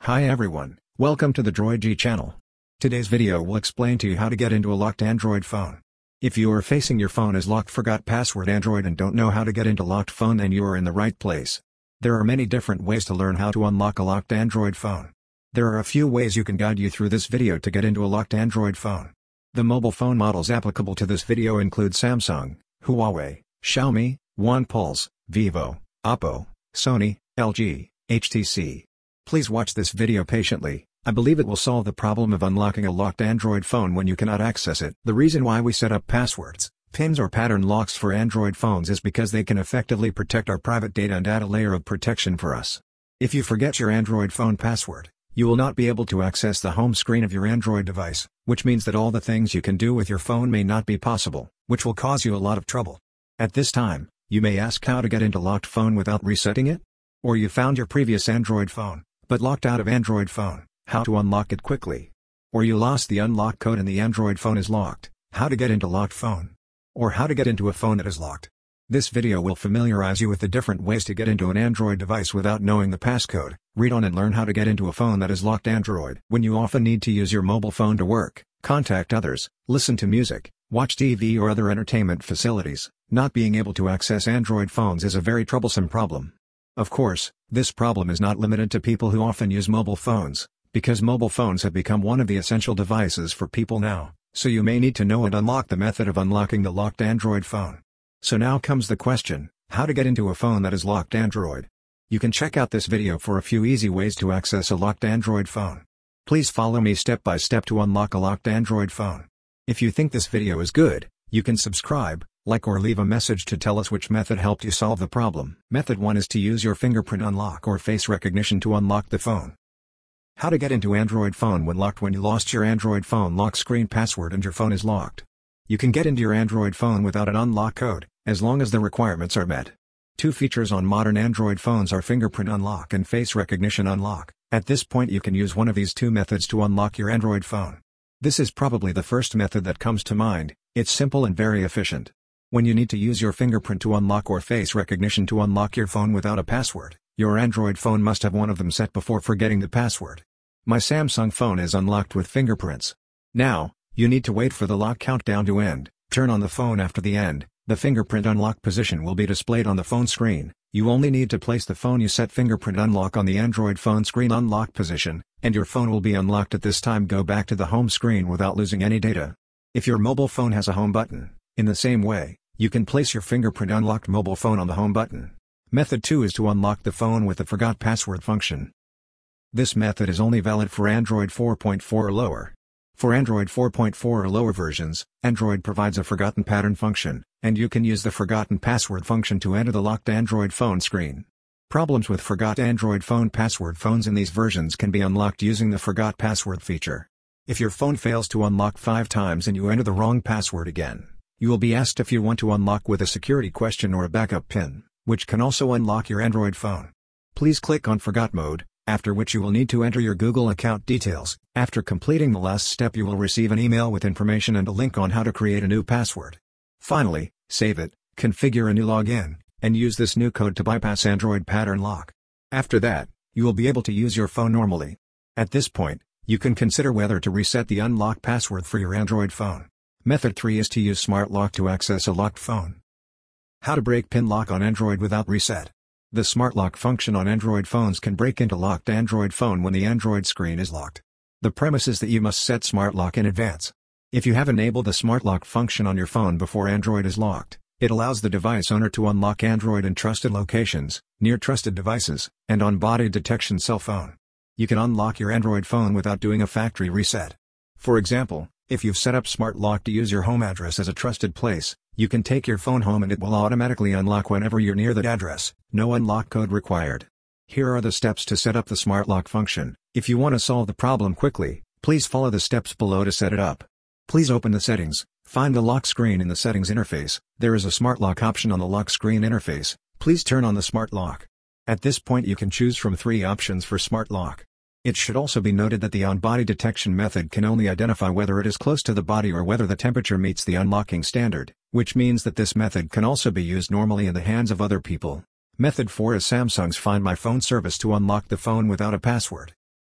Hi everyone, welcome to the Droid G channel. Today's video will explain to you how to get into a locked Android phone. If you are facing your phone is locked, forgot password Android and don't know how to get into locked phone, then you are in the right place. There are many different ways to learn how to unlock a locked Android phone. There are a few ways you can guide you through this video to get into a locked Android phone. The mobile phone models applicable to this video include Samsung, Huawei, Xiaomi, Onepuls, Vivo, Oppo, Sony, LG, HTC. Please watch this video patiently. I believe it will solve the problem of unlocking a locked Android phone when you cannot access it. The reason why we set up passwords, pins or pattern locks for Android phones is because they can effectively protect our private data and add a layer of protection for us. If you forget your Android phone password, you will not be able to access the home screen of your Android device, which means that all the things you can do with your phone may not be possible, which will cause you a lot of trouble. At this time, you may ask how to get into locked phone without resetting it? Or you found your previous Android phone, but locked out of Android phone, how to unlock it quickly? Or you lost the unlock code and the Android phone is locked, how to get into locked phone? Or how to get into a phone that is locked? This video will familiarize you with the different ways to get into an Android device without knowing the passcode. Read on and learn how to get into a phone that is locked Android. When you often need to use your mobile phone to work, contact others, listen to music, watch TV or other entertainment facilities, not being able to access Android phones is a very troublesome problem. Of course, this problem is not limited to people who often use mobile phones, because mobile phones have become one of the essential devices for people now, so you may need to know and unlock the method of unlocking the locked Android phone. So now comes the question, how to get into a phone that is locked Android? You can check out this video for a few easy ways to access a locked Android phone. Please follow me step by step to unlock a locked Android phone. If you think this video is good, you can subscribe, like or leave a message to tell us which method helped you solve the problem. Method 1 is to use your fingerprint unlock or face recognition to unlock the phone. How to get into Android phone when locked? When you lost your Android phone lock screen password and your phone is locked. You can get into your Android phone without an unlock code, as long as the requirements are met. Two features on modern Android phones are fingerprint unlock and face recognition unlock. At this point you can use one of these two methods to unlock your Android phone. This is probably the first method that comes to mind. It's simple and very efficient. When you need to use your fingerprint to unlock or face recognition to unlock your phone without a password, your Android phone must have one of them set before forgetting the password. My Samsung phone is unlocked with fingerprints. Now, you need to wait for the lock countdown to end. Turn on the phone after the end. The fingerprint unlock position will be displayed on the phone screen. You only need to place the phone you set fingerprint unlock on the Android phone screen unlock position, and your phone will be unlocked. At this time go back to the home screen without losing any data. If your mobile phone has a home button, in the same way, you can place your fingerprint unlocked mobile phone on the home button. Method 2 is to unlock the phone with the forgot password function. This method is only valid for Android 4.4 or lower. For Android 4.4 or lower versions, Android provides a forgotten pattern function, and you can use the forgotten password function to enter the locked Android phone screen. Problems with forgot Android phone password phones in these versions can be unlocked using the forgot password feature. If your phone fails to unlock 5 times and you enter the wrong password again, you will be asked if you want to unlock with a security question or a backup PIN, which can also unlock your Android phone. Please click on Forgot Mode, after which you will need to enter your Google account details. After completing the last step you will receive an email with information and a link on how to create a new password. Finally, save it, configure a new login, and use this new code to bypass Android pattern lock. After that, you will be able to use your phone normally. At this point, you can consider whether to reset the unlock password for your Android phone. Method 3 is to use Smart Lock to access a locked phone. How to break PIN lock on Android without reset. The Smart Lock function on Android phones can break into locked Android phone when the Android screen is locked. The premise is that you must set Smart Lock in advance. If you have enabled the Smart Lock function on your phone before Android is locked, it allows the device owner to unlock Android in trusted locations, near trusted devices, and on body detection cell phone. You can unlock your Android phone without doing a factory reset. For example, if you've set up Smart Lock to use your home address as a trusted place, you can take your phone home and it will automatically unlock whenever you're near that address. No unlock code required. Here are the steps to set up the Smart Lock function. If you want to solve the problem quickly, please follow the steps below to set it up. Please open the settings, find the lock screen in the settings interface. There is a Smart Lock option on the lock screen interface. Please turn on the Smart Lock. At this point you can choose from 3 options for Smart Lock. It should also be noted that the on-body detection method can only identify whether it is close to the body or whether the temperature meets the unlocking standard, which means that this method can also be used normally in the hands of other people. Method 4 is Samsung's Find My Phone service to unlock the phone without a password.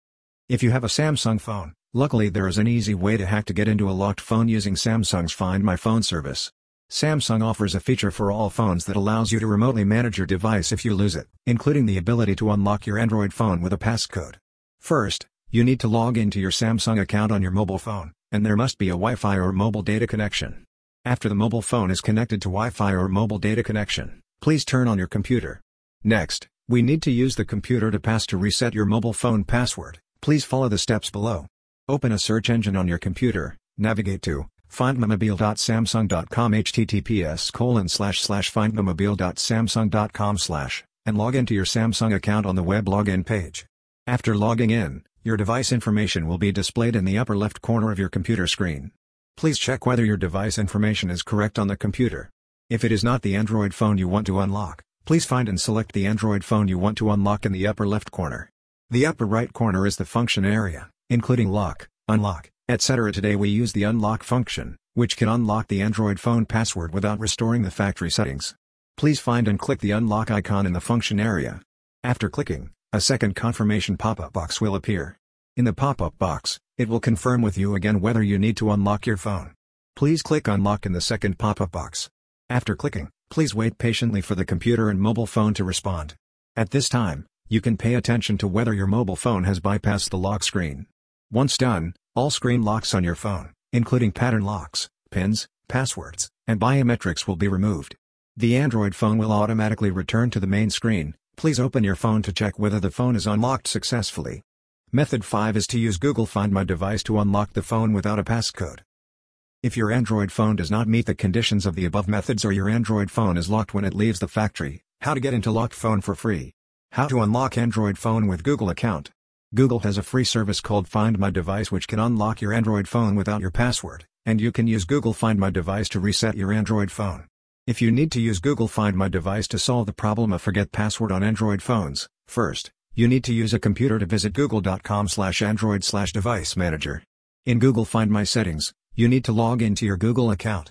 If you have a Samsung phone, luckily there is an easy way to hack to get into a locked phone using Samsung's Find My Phone service. Samsung offers a feature for all phones that allows you to remotely manage your device if you lose it, including the ability to unlock your Android phone with a passcode. First, you need to log into your Samsung account on your mobile phone, and there must be a Wi-Fi or mobile data connection. After the mobile phone is connected to Wi-Fi or mobile data connection, please turn on your computer. Next, we need to use the computer to reset your mobile phone password. Please follow the steps below. Open a search engine on your computer, navigate to findmymobile.samsung.com https://findmymobile.samsung.com/ and log into your Samsung account on the web login page. After logging in, your device information will be displayed in the upper left corner of your computer screen. Please check whether your device information is correct on the computer. If it is not the Android phone you want to unlock, please find and select the Android phone you want to unlock in the upper left corner. The upper right corner is the function area, including lock, unlock, etc. Today we use the unlock function, which can unlock the Android phone password without restoring the factory settings. Please find and click the unlock icon in the function area. After clicking, a second confirmation pop-up box will appear. In the pop-up box, it will confirm with you again whether you need to unlock your phone. Please click unlock in the second pop-up box. After clicking, please wait patiently for the computer and mobile phone to respond. At this time, you can pay attention to whether your mobile phone has bypassed the lock screen. Once done, all screen locks on your phone, including pattern locks, pins, passwords, and biometrics will be removed. The Android phone will automatically return to the main screen. Please open your phone to check whether the phone is unlocked successfully. Method 5 is to use Google Find My Device to unlock the phone without a passcode. If your Android phone does not meet the conditions of the above methods or your Android phone is locked when it leaves the factory, how to get into locked phone for free. How to unlock Android phone with Google account. Google has a free service called Find My Device which can unlock your Android phone without your password, and you can use Google Find My Device to reset your Android phone. If you need to use Google Find My Device to solve the problem of forget password on Android phones, first, you need to use a computer to visit google.com/android/device manager. In Google Find My settings, you need to log into your Google account.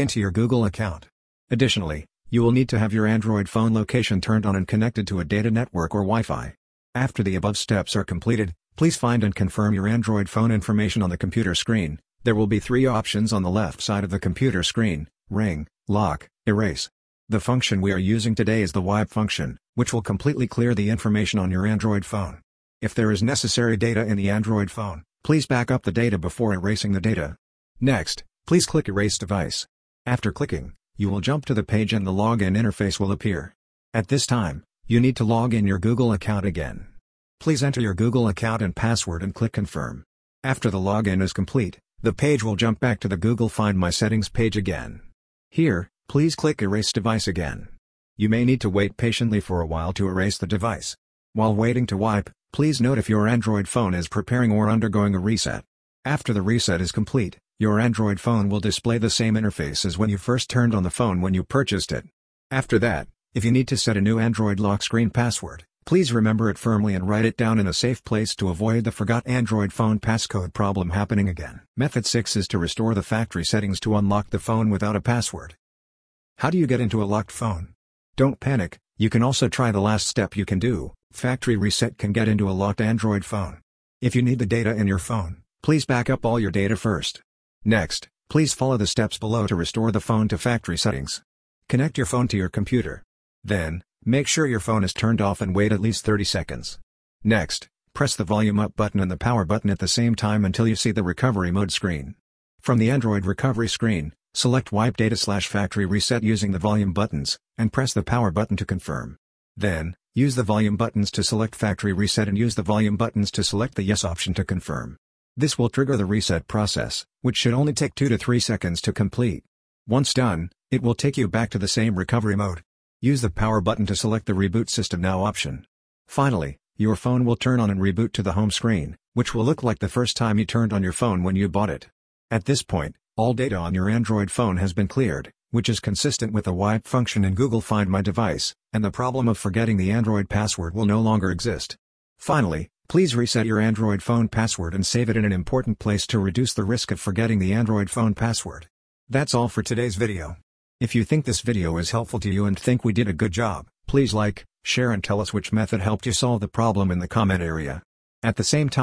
Additionally, you will need to have your Android phone location turned on and connected to a data network or Wi-Fi. After the above steps are completed, please find and confirm your Android phone information on the computer screen. There will be three options on the left side of the computer screen: ring, lock, erase. The function we are using today is the wipe function, which will completely clear the information on your Android phone. If there is necessary data in the Android phone, please back up the data before erasing the data. Next, please click Erase Device. After clicking, you will jump to the page and the login interface will appear. At this time, you need to log in your Google account again. Please enter your Google account and password and click Confirm. After the login is complete, the page will jump back to the Google Find My settings page again. Here, please click Erase Device again. You may need to wait patiently for a while to erase the device. While waiting to wipe, please note if your Android phone is preparing or undergoing a reset. After the reset is complete, your Android phone will display the same interface as when you first turned on the phone when you purchased it. After that, if you need to set a new Android lock screen password, please remember it firmly and write it down in a safe place to avoid the forgot Android phone passcode problem happening again. Method 6 is to restore the factory settings to unlock the phone without a password. How do you get into a locked phone? Don't panic, you can also try the last step you can do. Factory reset can get into a locked Android phone. If you need the data in your phone, please back up all your data first. Next, please follow the steps below to restore the phone to factory settings. Connect your phone to your computer. Then, make sure your phone is turned off and wait at least 30 seconds. Next, press the volume up button and the power button at the same time until you see the recovery mode screen. From the Android recovery screen, select Wipe Data/Factory Reset using the volume buttons, and press the power button to confirm. Then, use the volume buttons to select Factory Reset and use the volume buttons to select the Yes option to confirm. This will trigger the reset process, which should only take 2 to 3 seconds to complete. Once done, it will take you back to the same recovery mode. Use the power button to select the Reboot System Now option. Finally, your phone will turn on and reboot to the home screen, which will look like the first time you turned on your phone when you bought it. At this point, all data on your Android phone has been cleared, which is consistent with the wipe function in Google Find My Device, and the problem of forgetting the Android password will no longer exist. Finally, please reset your Android phone password and save it in an important place to reduce the risk of forgetting the Android phone password. That's all for today's video. If you think this video is helpful to you and think we did a good job, please like, share and tell us which method helped you solve the problem in the comment area. At the same time,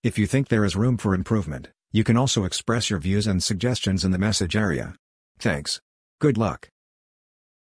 If you think there is room for improvement, you can also express your views and suggestions in the message area. Thanks. Good luck.